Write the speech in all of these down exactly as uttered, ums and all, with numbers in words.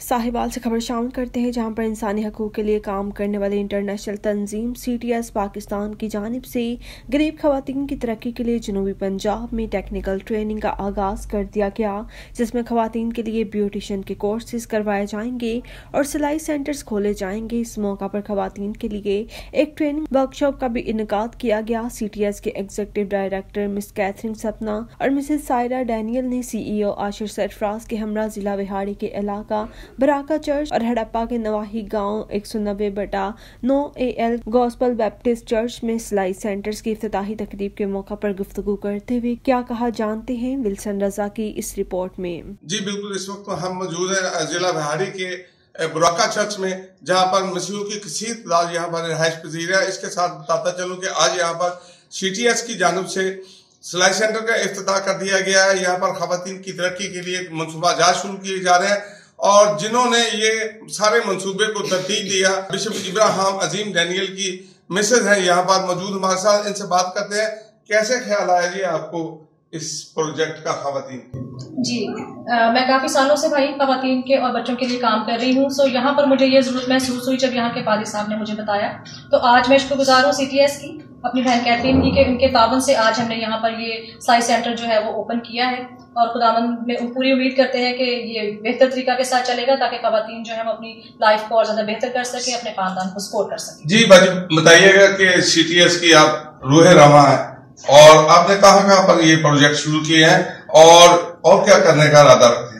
साहिवाल से खबर शामिल करते हैं, जहां पर इंसानी हकूक़ के लिए काम करने वाली इंटरनेशनल तंजीम सी टी एस पाकिस्तान की जानिब से गरीब खवातीन की तरक्की के लिए जनूबी पंजाब में टेक्निकल ट्रेनिंग का आगाज़ कर दिया गया, जिसमें खवातीन के लिए ब्यूटिशियन के कोर्सेज करवाए जाएंगे और सिलाई सेंटर्स खोले जाएंगे। इस मौका पर खवातीन के लिए एक ट्रेनिंग वर्कशॉप का भी इनेकाद किया गया। सी टी एस के executive director miss Catherine Sapna और मिसेज सायरा डैनियल ने सी ई ओ आशिर सरफराज के हमरा जिला विहाड़ी के इलाका बराका चर्च और हड़प्पा के नवाही गांव एक सौ नब्बे बटा नौ A L Gospel Baptist Church में सिलाई सेंटर्स की इफ्तिताही तकरीब के मौका पर गुफ्तगू करते हुए क्या कहा, जानते हैं विल्सन रजा की इस रिपोर्ट में। जी बिल्कुल, इस वक्त हम मौजूद है जिला बिहाड़ी के बराका चर्च में, जहां पर मसीहों की कसीर तादाद यहाँ पर रिहाइश पजीर है। इसके साथ बताता चलूं कि आज यहाँ पर सी टी एस की जानिब से सिलाई सेंटर का इफ्तिताह कर दिया गया है। यहाँ पर खवातीन की तरक्की के लिए मनसूबाजात शुरू किए जा रहे हैं और जिन्होंने ये सारे मंसूबे को तरतीब दिया, बिशप इब्राहिम अजीम डैनियल की मिसेज हैं यहाँ पर मौजूद हमारे साथ। इनसे बात करते हैं, कैसे ख्याल आया जी आपको इस प्रोजेक्ट का खवातीन? जी आ, मैं काफी सालों से भाई खवातीन के और बच्चों के लिए काम कर रही हूँ। सो यहाँ पर मुझे ये जरूरत महसूस हुई जब यहाँ के पादी साहब ने मुझे बताया, तो आज मैं शुक्रगुजार हूँ सी टी एस की, अपनी बहन कैथरीन की, कि उनके ताबन से आज हमने यहाँ पर ये सिलाई सेंटर जो है वो ओपन किया है और खुदावंद में पूरी उम्मीद करते हैं कि ये बेहतर तरीका के साथ चलेगा ताकि खवातीन जो है हम अपनी लाइफ को और ज्यादा बेहतर कर सके, अपने खानदान को सपोर्ट कर सके। जी बताइएगा कि सी टी एस की आप रूहे रवा है और आपने कहाँ कहाँ पर ये प्रोजेक्ट शुरू किए हैं और और क्या करने का इरादा रखते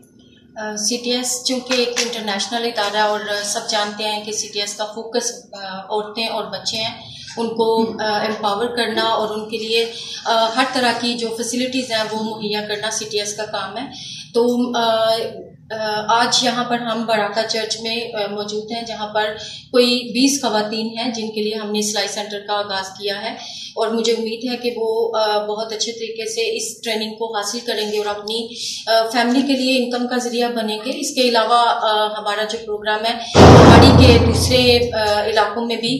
हैं? सी टी एस चूँकि एक इंटरनेशनल इदारा और सब जानते हैं कि सी टी एस का फोकस औरतें और बच्चे हैं, उनको एम्पावर करना और उनके लिए आ, हर तरह की जो फैसिलिटीज़ हैं वो मुहैया करना सी टी एस का काम है। तो आ, आ, आज यहाँ पर हम बराका चर्च में मौजूद हैं, जहाँ पर कोई बीस खवातीन हैं जिनके लिए हमने सिलाई सेंटर का आगाज़ किया है और मुझे उम्मीद है कि वो आ, बहुत अच्छे तरीके से इस ट्रेनिंग को हासिल करेंगे और अपनी आ, फैमिली के लिए इनकम का जरिया बनेंगे। इसके अलावा आ, हमारा जो प्रोग्राम है पहाड़ी के दूसरे आ, इलाकों में भी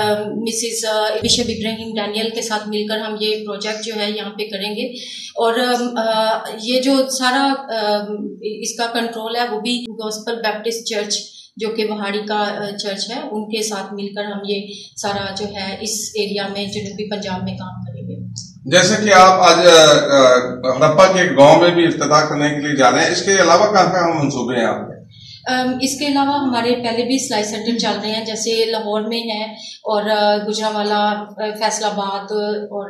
मिसेस बिशप इब्राहिम डैनियल के साथ मिलकर हम ये प्रोजेक्ट जो है यहाँ पे करेंगे और आ, ये जो सारा आ, इसका कंट्रोल है वो भी गॉस्पल बैप्टिस्ट चर्च जो कि वहाड़ी का चर्च है उनके साथ मिलकर हम ये सारा जो है इस एरिया में जनूबी पंजाब में काम करेंगे। जैसे कि आप आज हड़प्पा के गांव में भी इफ्तिताह करने के लिए जा रहे हैं, इसके अलावा कहाँ कहाँ मंसूबे हैं आपके? इसके अलावा हमारे पहले भी सिलाई सेंटर चल रहे हैं, जैसे लाहौर में है और गुजरांवाला, फैसलाबाद और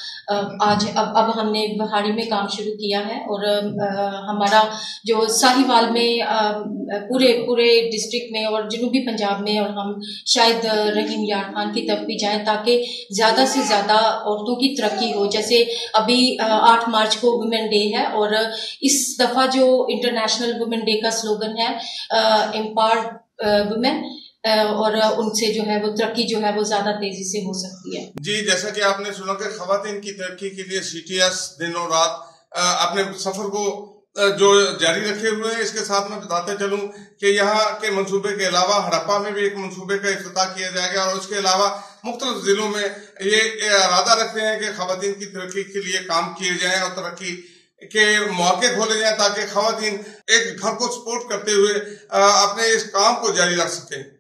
आज अब अब हमने बहाड़ी में काम शुरू किया है और हमारा जो साहिवाल में पूरे पूरे डिस्ट्रिक्ट में और जनूबी पंजाब में, और हम शायद रहीम यार खान की तरफ भी जाएं ताकि ज़्यादा से ज़्यादा औरतों की तरक्की हो। जैसे अभी आठ मार्च को वुमेन डे है और इस दफ़ा जो इंटरनेशनल वुमेन डे का स्लोगन है एम्पावर्ड वुमेन, और उनसे जो है वो तरक्की जो है वो ज्यादा तेजी से हो सकती है। जी जैसा कि आपने सुना कि खवातीन की तरक्की के लिए सी टी एस दिन और रात अपने सफर को जो जारी रखे हुए हैं। इसके साथ मैं बताते चलूं कि यहाँ के मंसूबे के अलावा हड़प्पा में भी एक मंसूबे का इफ्तिताह किया जाएगा और उसके अलावा मुख्तलिफ जिलों में ये इरादा रखते हैं कि खवातीन की तरक्की के लिए काम किए जाएं और तरक्की के मौके खोले जाएं ताकि खवातीन एक घर को सपोर्ट करते हुए अपने इस काम को जारी रख सकें।